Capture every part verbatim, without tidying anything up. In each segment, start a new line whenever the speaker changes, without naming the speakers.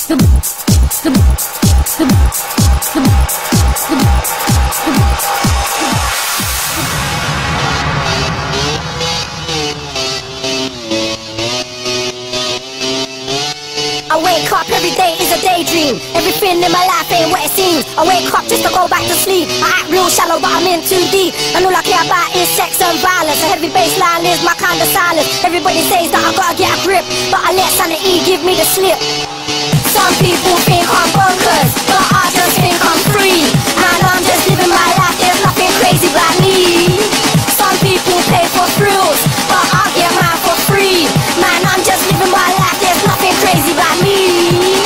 I wake up every day is a daydream. Everything in my life ain't what it seems. I wake up just to go back to sleep. I act real shallow but I'm in too deep. And all I care about is sex and violence. A heavy bassline is my kind of silence. Everybody says that I gotta get a grip, but I let sanity give me the slip. Some people think I'm bonkers, but I just think I'm free. And I'm just living my life, there's nothing crazy about me. Some people pay for thrills, but I get mine for free. Man, I'm just living my life, there's nothing crazy about me.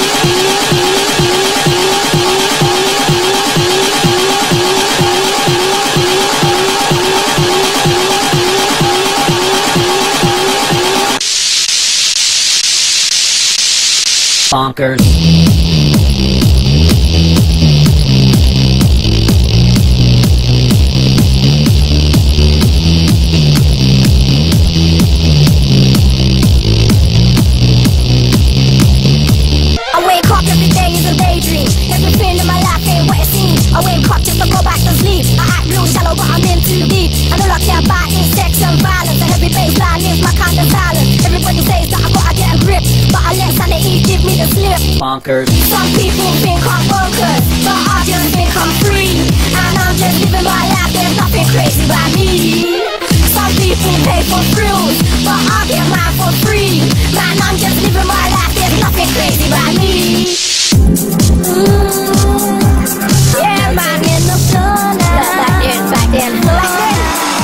Bonkers.
I wake up every day is a daydream. Everything in my life ain't what it seems. I wake up just to go back to sleep. I act real shallow but I'm in too deep. And all I care about is sex and violence. A heavy bassline is my kind of silence. Everybody says that I gotta get a grip, but I let sanity give me the slip.
Bonkers.
Some people think I'm bonkers, but I just think I'm free. And I'm just living my life, there's nothing crazy about me. Some people pay for thrills, but I get mine for free. Man, I'm just living my life, there's nothing crazy about me. Ooh, yeah, man, in the sun. Back then, back then, back then.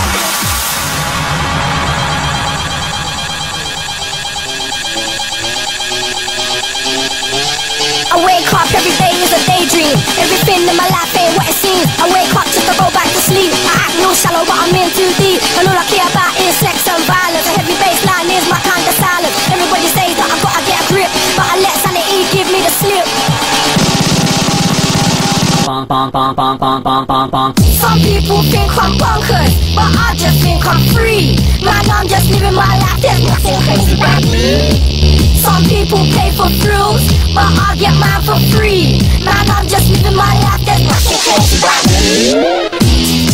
I wake up every day is a daydream. Everything in my life ain't what it seems. I wake up just to go back to sleep. I act real shallow but I'm in too deep. And all I care about is sex and violence. A heavy bassline is my kind of silence. Everybody says that I gotta get a grip, but I let sanity give me the slip.
Bonk, bonk, bonk, bonk, bonk, bonk, bonk, bonk.
Some people think I'm bonkers, but I just think I'm free. Man, I'm just living my life, there's nothing crazy about me. Some people pay for thrills, but I get mine for free. Man, I'm just living my life, there's nothing crazy about me.